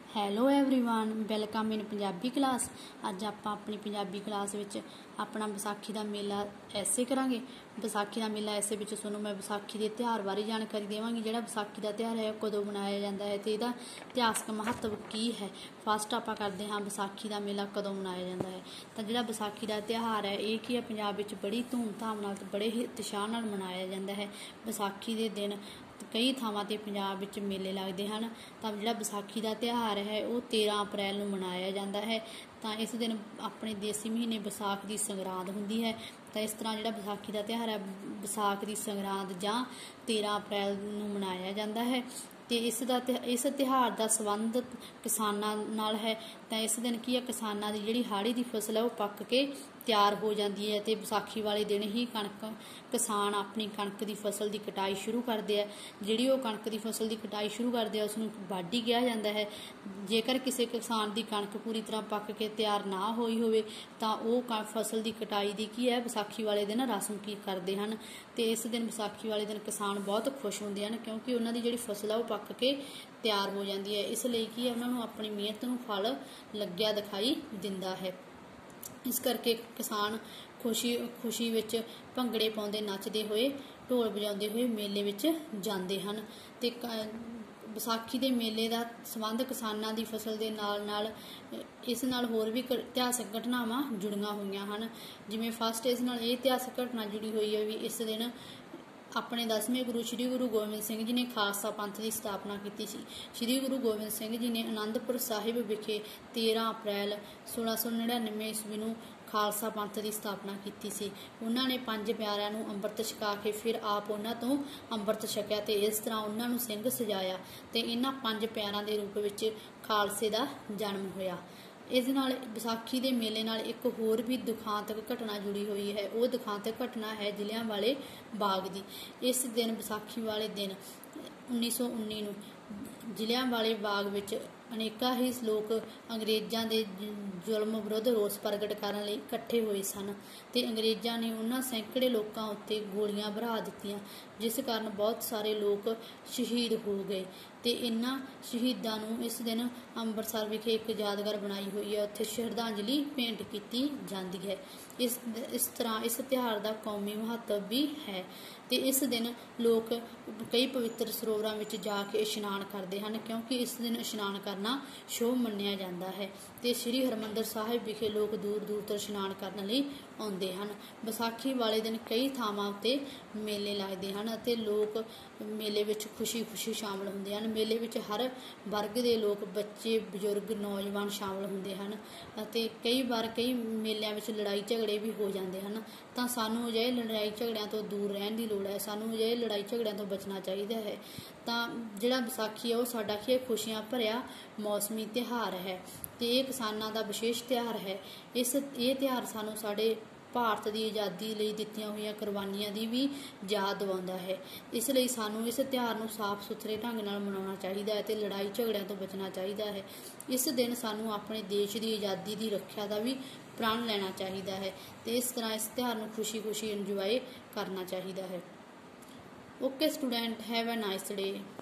Hello everyone, welcome in Punjabi class. अज आप अपनी पंजाबी क्लास विच अपना विसाखी का मेला ऐसे करांगे। विसाखी का मेला ऐसे विच तुहानूं मैं विसाखी के त्यौहार बारे जानकारी देवांगी। जिहड़ा विसाखी का त्यौहार है कदों मनाया जाता है तो इहदा इतिहासक महत्व की है। फस्ट आपां करदे हां विसाखी का मेला कदों मनाया जाता है। तो जिहड़ा विसाखी का त्यौहार है ये की है पंजाब विच बड़ी धूमधाम नाल बड़े ही उत्साह नाल मनाया जाता है। विसाखी के दिन कई थावां ते पंजाब विच मेले लगदे हन। तां जिहड़ा विसाखी का त्यौहार है वो 13 अप्रैल नूं मनाया जाता है। तो इस दिन अपने देसी महीने विसाख की संगरांद हुंदी है। तो इस तरह जिहड़ा विसाखी का त्यौहार है विसाख की संगरांद जां 13 अप्रैल नूं मनाया जाता है। तो इस त्यौहार का संबंध किसानां नाल है। तो इस दिन की है किसानां दी जिहड़ी हाड़ी की फसल है वो पक के तैयार हो जाती है। तो विसाखी वाले दिन ही किसान अपनी कणक की फसल की कटाई शुरू करते हैं। जिहड़ी वो कणक की फसल की कटाई शुरू करते हैं उसनूं वाढी कहा जाता है। जेकर किसी किसान की कणक पूरी तरह पक के तैयार ना होई होवे तां वो फसल की कटाई की की है विसाखी वाले दिन रस्म की करते हैं। तो इस दिन विसाखी वाले दिन किसान बहुत खुश होंगे हैं क्योंकि उन्होंने जिहड़ी फसल है वो पक के तैयार हो जाती है। इसलिए कि उन्होंने अपनी मेहनत नूं फल लग्या दिखाई दिंदा है। इस करके किसान खुशी विच भंगड़े पाउंदे नचदे होए ढोल बजाउंदे होए मेले विच जांदे हन। ते विसाखी के मेले का संबंध किसानां दी फसल के नाल इस नाल होर भी इतिहासक घटनावां जुड़ियां हुई हैं। जिवें फस्ट इस नाल ये इतिहासक घटना जुड़ी हुई है भी इस दिन अपने 10वें गुरु श्री गुरु गोबिंद सिंह जी ने खालसा पंथ की स्थापना की सी। श्री गुरु गोबिंद सिंह जी ने आनंदपुर साहिब विखे 13 अप्रैल 1699 ईस्वी नूं खालसा पंथ की स्थापना की सी। उन्होंने 5 प्यारिਆਂ ਨੂੰ ਅੰਮ੍ਰਿਤ ਛਕਾ के फिर आप उन्होंने तो ਅੰਮ੍ਰਿਤ ਛਕਿਆ ਤੇ इस तरह उन्होंने ਸਿੰਘ सजाया ਤੇ इन्हां 5 प्यारिਆਂ के रूप में खालसे का जन्म होया। इस नाल विसाखी के मेले नाल एक होर भी दुखांतक घटना जुड़ी हुई है। वो दुखांतक घटना है जलियांवाले बाग की। इस दिन विसाखी वाले दिन 1919 नूं जलियांवाले बाग विच अनेका ही लोग अंग्रेज़ों के जुल्म विरुद्ध रोस प्रगट करने लई इकट्ठे हुए सन। ते अंग्रेज़ों ने उन्हां सैकड़े लोगों उत्ते गोलियां भरा दित्तियां जिस कारण बहुत सारे लोग शहीद हो गए। तो इन्हां शहीदां नूं इस दिन अंमृतसर विखे एक यादगार बनाई हुई है, उत्थे श्रद्धांजलि भेंट की जाती है। इस तरह इस त्यौहार का कौमी महत्व भी है। तो इस दिन लोग कई पवित्र सरोवरों में जाके इशनान करते हैं क्योंकि इस दिन इशनान करना शुभ मन्निया जाता है। तो श्री हरमंदर साहिब विखे लोग दूर दूर तो इशनान करने लई आउंदे हन। विसाखी वाले दिन कई थावां उत्ते मेले लगते हैं ते लोग मेले विच खुशी खुशी शामिल होंदे हन। मेले विच हर वर्ग के लोग बच्चे बजुर्ग नौजवान शामिल होंदे हन। ते कई बार कई मेलिਆਂ विच लड़ाई झगड़े भी हो जाते हैं। तो सानू अजिहे लड़ाई झगड़िਆਂ तो दूर रहने की लोड़ है। सानू अजिहे लड़ाई झगड़िਆਂ तो बचना चाहिए है। तो जिहड़ा विसाखी है वो साडा की खुशियां भरिया मौसमी त्यौहार है। तो ये किसानां दा विशेष त्यौहार है। ये त्यौहार सानू साडे भारत की आज़ादी लई दित्तियां हुई कुर्बानियां की भी याद दिवाउंदा है। इसलिए सानू इस त्यौहार नूं साफ सुथरे ढंग नाल मनाउणा चाहिए है तो लड़ाई झगड़िਆਂ तो बचना चाहिए है। इस दिन सानू अपने देश की आज़ादी की रक्षा का भी प्रण लेना चाहिए है। तो इस तरह इस त्यौहार नूं खुशी खुशी इंजॉय करना चाहिए है। Okay student, have a nice day.